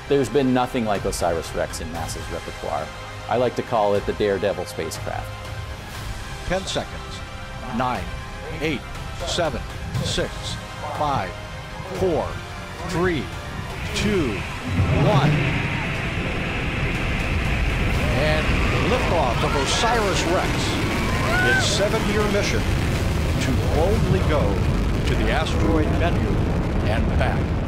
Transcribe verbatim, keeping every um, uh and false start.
There's been nothing like OSIRIS-REx in NASA's repertoire. I like to call it the Daredevil spacecraft. ten seconds. Nine, eight, seven, six, five, four, three, two, one. And liftoff of OSIRIS-REx, its seven-year mission to boldly go to the asteroid Bennu and back.